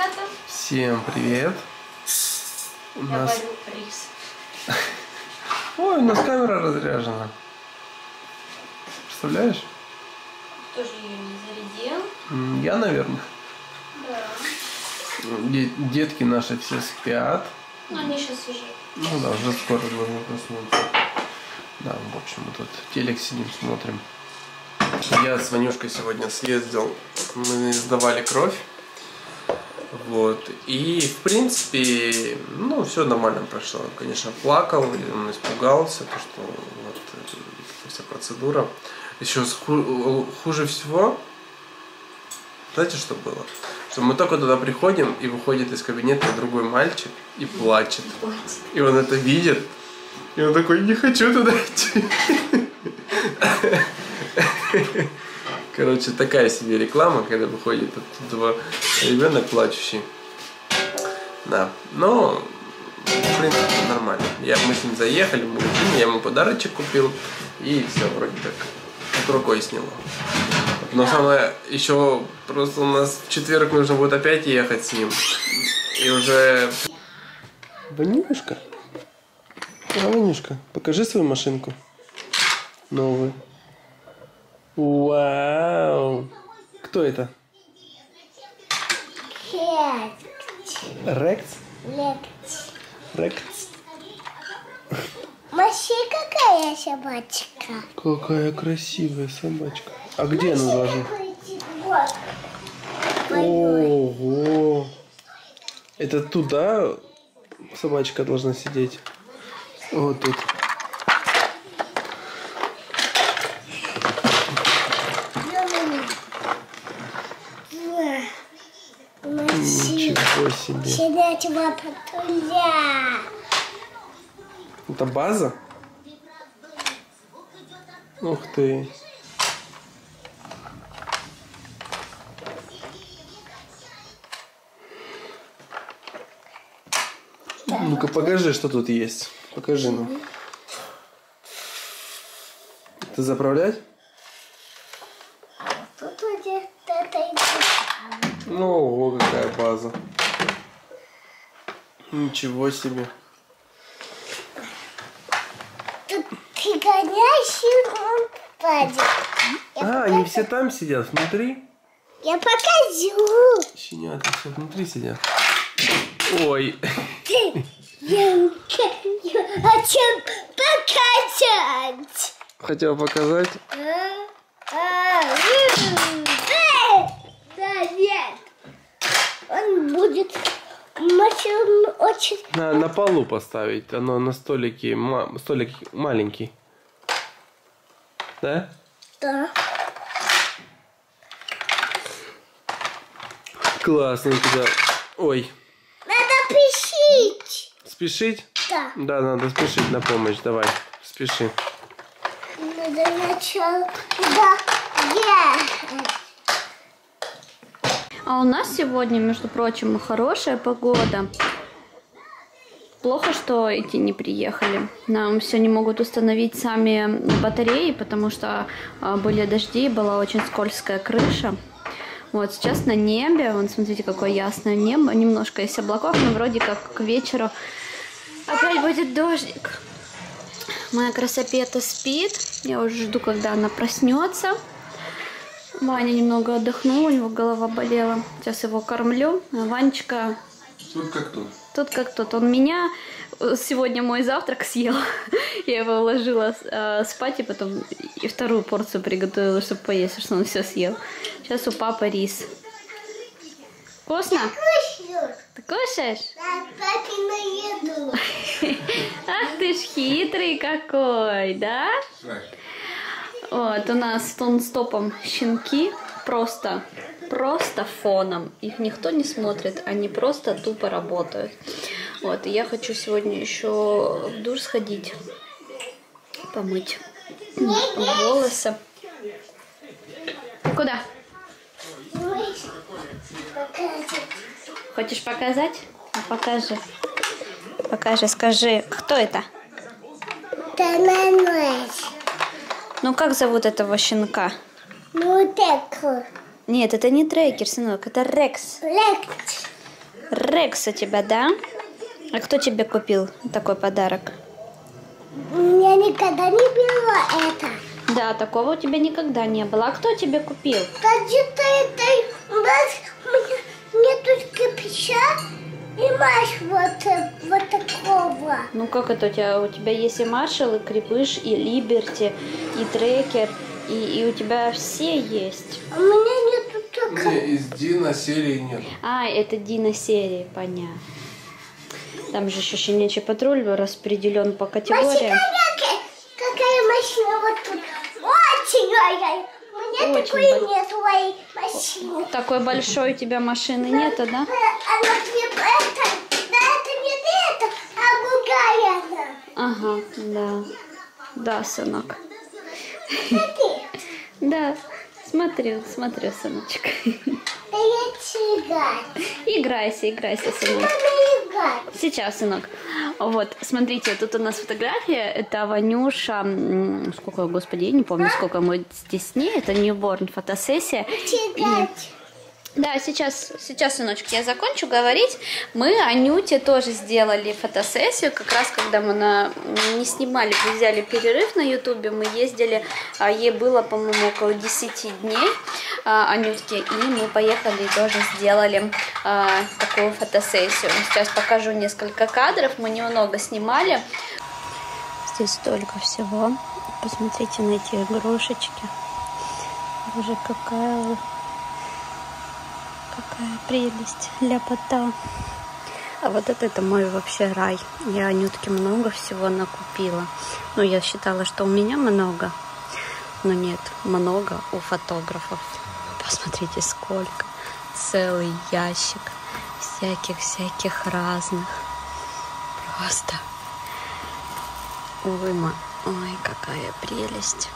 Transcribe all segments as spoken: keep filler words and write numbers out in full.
ребята. Всем привет. У Я нас... варю рис. Ой, у нас камера разряжена. Представляешь? Кто же ее не зарядил? Я, наверное. Да. Детки наши все спят. Ну, они сейчас уже... Ну да, уже скоро должны проснуться. Да, в общем, мы тут телек сидим, смотрим. Я с Ванюшкой сегодня съездил, мы сдавали кровь. Вот. И, в принципе, ну, все нормально прошло. Он, конечно, плакал, и он испугался, то, что вот вся процедура. Еще хуже всего, знаете, что было? Что мы только туда приходим, и выходит из кабинета другой мальчик и плачет. И он это видит. И он такой: не хочу туда идти. Короче, такая себе реклама, когда выходит оттуда ребенок плачущий. Да, но в принципе нормально. Я, мы с ним заехали в магазин, я ему подарочек купил, и все вроде как под рукой сняло. Но самое еще просто у нас в четверг нужно будет опять ехать с ним. И уже... Ванюшка, Ванюшка, покажи свою машинку новую. Вау! Кто это? Рекс. Рекс. Рекс. Маши, какая собачка? Какая красивая собачка. А где она должна? Ого! Это туда собачка должна сидеть? Вот тут. Ничего себе. Это база? Ух ты. Ну-ка покажи, что тут есть. Покажи нам. Это заправлять? Тут где-то... Ну, ого, какая база. Ничего себе. Тут ты гоняешь, и он падает. А, покажу. Они все там сидят, внутри? Я покажу. Щенята все внутри сидят. Ой. Ты, я хочу показать. Хотел показать? А, а, да, нет. Он будет машину очень... На, на полу поставить. Оно на столике, ма, столик маленький. Да? Да. Классно туда. Ой. Надо спешить. Спешить? Да. Да, надо спешить на помощь. Давай, спеши. Надо начало туда ехать. А у нас сегодня, между прочим, хорошая погода. Плохо, что эти не приехали. Нам все не могут установить сами батареи, потому что были дожди, была очень скользкая крыша. Вот сейчас на небе, вон, смотрите, какое ясное небо. Немножко есть облаков, но вроде как к вечеру опять будет дождик. Моя красопета спит. Я уже жду, когда она проснется. Ваня немного отдохнул, у него голова болела. Сейчас его кормлю. А Ванечка... Тут как тут. Тут как тут. Он меня сегодня мой завтрак съел. Я его уложила э, спать и потом и вторую порцию приготовила, чтобы поесть, что он все съел. Сейчас у папы рис. Вкусно? Ты кушаешь? Да, папе наеду. Ах ты ж хитрый какой, да? Вот, у нас с нон-стопом щенки просто, просто фоном. Их никто не смотрит, они просто тупо работают. Вот, и я хочу сегодня еще в душ сходить, помыть волосы. Куда? Хочешь показать? А покажи. Покажи, скажи, кто это? Ну, как зовут этого щенка? Ну, так. Нет, это не трекер, сынок, это Рекс. Рекс. Рекс у тебя, да? А кто тебе купил такой подарок? У меня никогда не было это. Да, такого у тебя никогда не было. А кто тебе купил? Где-то это у нас у меня нет кирпича и маш вот, э, вот такого. Ну как это у тебя? У тебя есть и Маршал, и Крепыш, и Либерти, и Трекер, и, и у тебя все есть. У меня нету только... Не, из Дина серии нет. А, это Дина серии, понятно. Там же еще щенячий патруль распределен по категориям. Машина, какая машина вот тут? Очень большая. У меня Очень такой бол- нет своей машины. Такой большой у тебя машины нету, да? Она это, да, это не это, а другая она. Ага, да. Да, сынок. Смотри, Да, смотрю, смотрю, сыночек. да я играть. Играйся, играйся, сынок. Надо играть. Сейчас, сынок. Вот, смотрите, тут у нас фотография. Это Ванюша. м, Сколько, господи, я не помню, сколько мы здесь с ней. Это ньюборн фотосессия. И- Играть. Да, сейчас, сейчас, сыночек, я закончу говорить. Мы Анюте тоже сделали фотосессию. Как раз, когда мы на... не снимали, мы взяли перерыв на ютубе, мы ездили, а, ей было, по-моему, около десяти дней, а, Анютке, и мы поехали и тоже сделали а, такую фотосессию. Сейчас покажу несколько кадров, мы немного снимали. Здесь столько всего. Посмотрите на эти игрушечки. Боже, какая... Какая прелесть, ляпота. А вот это, это мой вообще рай. Я Анютке много всего накупила. Ну, я считала, что у меня много. Но нет, много у фотографов. Посмотрите, сколько. Целый ящик всяких-всяких разных. Просто уйма. Ой, какая прелесть.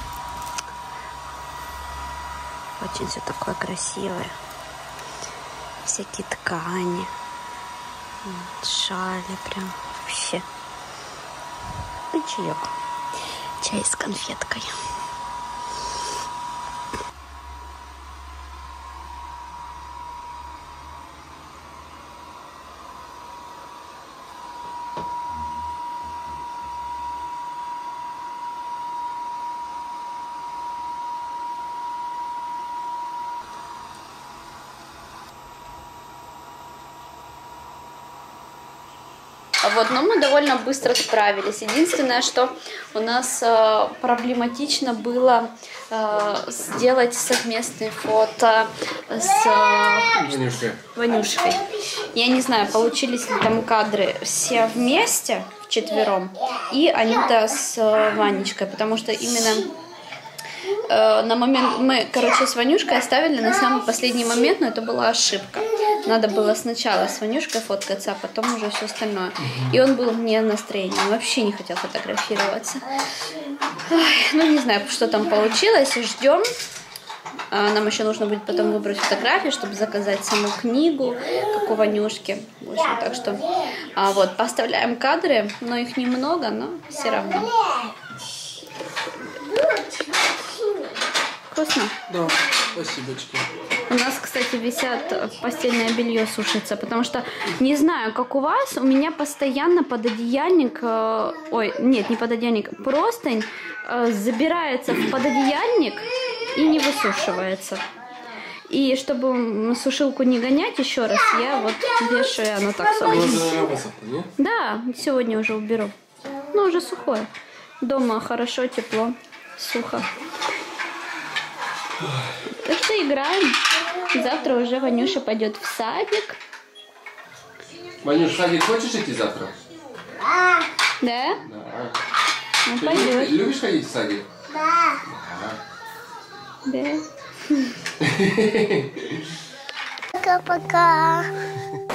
Очень все такое красивое. Всякие ткани, вот, шали прям вообще. И чаек. Чай с конфеткой. Вот, но мы довольно быстро справились. Единственное, что у нас э, проблематично было э, сделать совместные фото с э, Ванюшка. Ванюшкой. Я не знаю, получились ли там кадры все вместе, вчетвером, и Анюта с э, Ванечкой, потому что именно э, на момент... Мы, короче, с Ванюшкой оставили на самый последний момент, но это была ошибка. Надо было сначала с Ванюшкой фоткаться, а потом уже все остальное. И он был не в настроении, он вообще не хотел фотографироваться. Ой, ну, не знаю, что там получилось, ждем. Нам еще нужно будет потом выбрать фотографии, чтобы заказать саму книгу, как у Ванюшки. В общем, так что а, вот, поставляем кадры, но их немного, но все равно. Вкусно? Да, спасибочки. У нас, кстати, висят постельное белье сушится, потому что, не знаю, как у вас, у меня постоянно пододеяльник, э, ой, нет, не пододеяльник, простынь э, забирается в пододеяльник и не высушивается. И чтобы сушилку не гонять еще раз, я вот вешаю, оно так Ну, сухое. это, наверное, высохло, не? Да, сегодня уже уберу. Ну, уже сухое. Дома хорошо, тепло, сухо. Так что играем. Завтра уже Ванюша пойдет в садик. Ванюш, в садик хочешь идти завтра? Да, Да? Да. Ну, Ты пойдет. любишь, любишь ходить в садик? да. Да. Пока-пока.